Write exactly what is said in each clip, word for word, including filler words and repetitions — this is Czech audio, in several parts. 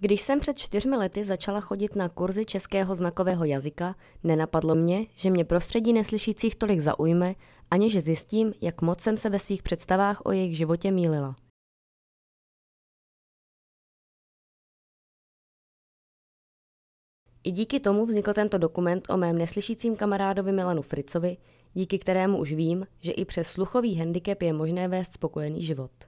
Když jsem před čtyřmi lety začala chodit na kurzy českého znakového jazyka, nenapadlo mě, že mě prostředí neslyšících tolik zaujme, ani že zjistím, jak moc jsem se ve svých představách o jejich životě mýlila. I díky tomu vznikl tento dokument o mém neslyšícím kamarádovi Milanu Fricovi, díky kterému už vím, že i přes sluchový handicap je možné vést spokojený život.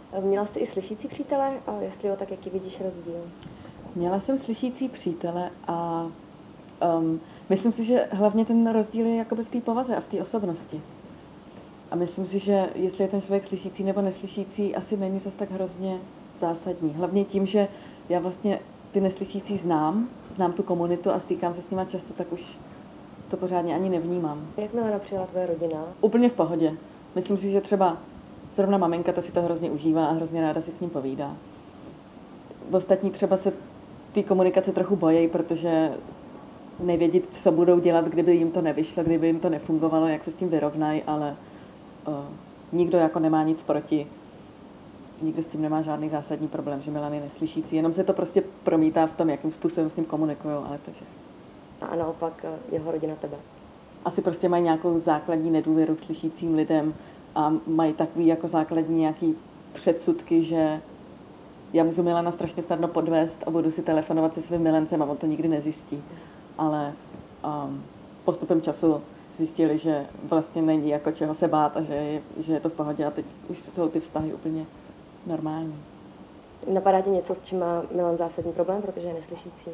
Měla jsi i slyšící přítele a jestli jo, tak jaký vidíš rozdíl? Měla jsem slyšící přítele a um, myslím si, že hlavně ten rozdíl je jakoby v té povaze a v té osobnosti. A myslím si, že jestli je ten člověk slyšící nebo neslyšící, asi není zas tak hrozně zásadní. Hlavně tím, že já vlastně ty neslyšící znám, znám tu komunitu a stýkám se s nima často, tak už to pořádně ani nevnímám. Jak Milana přijala tvoje rodina? Úplně v pohodě. Myslím si, že třeba zrovna maminka ta si to hrozně užívá a hrozně ráda si s ním povídá. Ostatní třeba se té komunikace trochu bojí, protože nevědět, co budou dělat, kdyby jim to nevyšlo, kdyby jim to nefungovalo, jak se s tím vyrovnají, ale uh, nikdo jako nemá nic proti. Nikdo s tím nemá žádný zásadní problém, že Milan je neslyšící. Jenom se to prostě promítá v tom, jakým způsobem s ním komunikují, ale to je všechno. A naopak jeho rodina tebe? Asi prostě mají nějakou základní nedůvěru k slyšícím lidem a mají takový jako základní nějaký předsudky, že já můžu Milana strašně snadno podvést a budu si telefonovat se svým milencem a on to nikdy nezjistí. Ale um, postupem času zjistili, že vlastně není jako čeho se bát a že je, že je to v pohodě a teď už jsou ty vztahy úplně normální. Napadá ti něco, s čím má Milan zásadní problém, protože je neslyšící?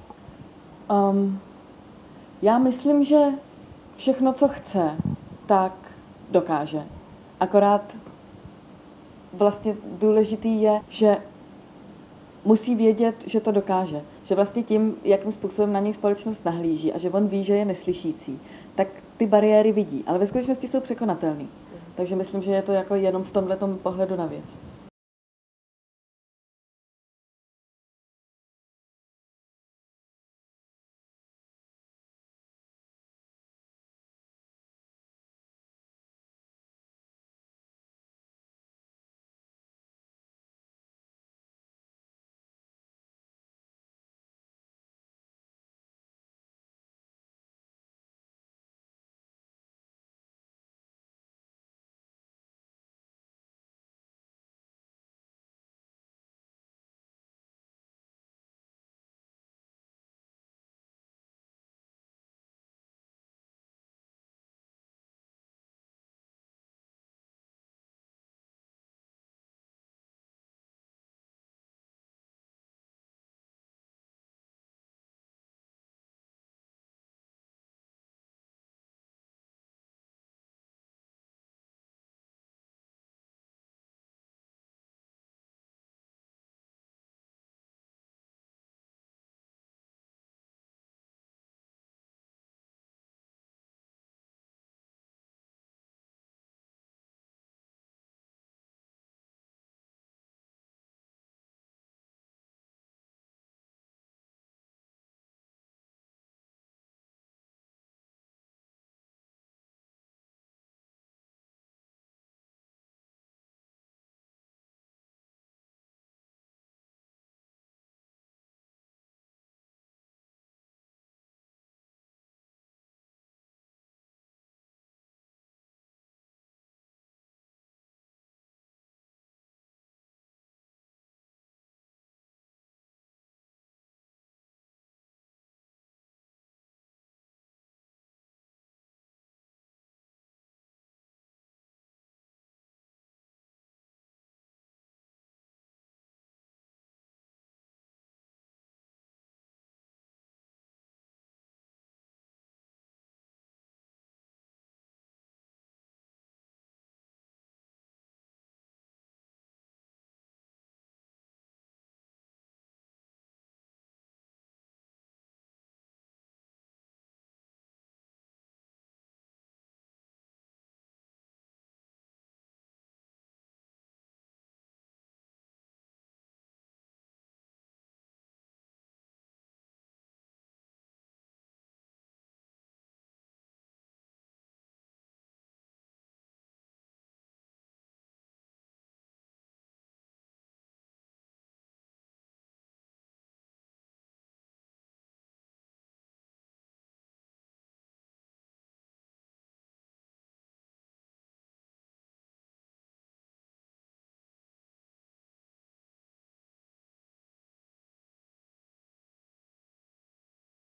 Um, já myslím, že všechno, co chce, tak dokáže. Akorát vlastně důležitý je, že musí vědět, že to dokáže. Že vlastně tím, jakým způsobem na něj společnost nahlíží a že on ví, že je neslyšící, tak ty bariéry vidí, ale ve skutečnosti jsou překonatelné. Takže myslím, že je to jako jenom v tomhletom pohledu na věc.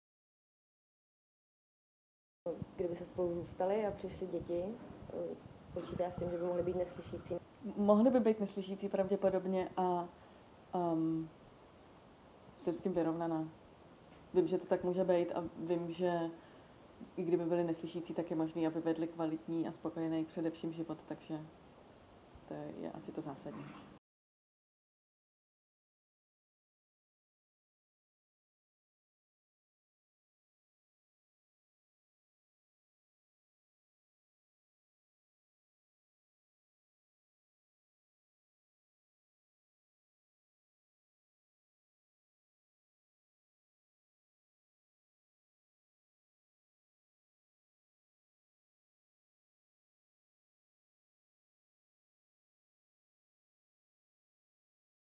Kdyby se spolu zůstali a přišly děti, Počítá s tím, že by mohly být neslyšící? Mohly by být neslyšící pravděpodobně a um, jsem s tím vyrovnaná. Vím, že to tak může být a vím, že i kdyby byli neslyšící, tak je možné, aby vedli kvalitní a spokojený především život, takže to je asi to zásadní.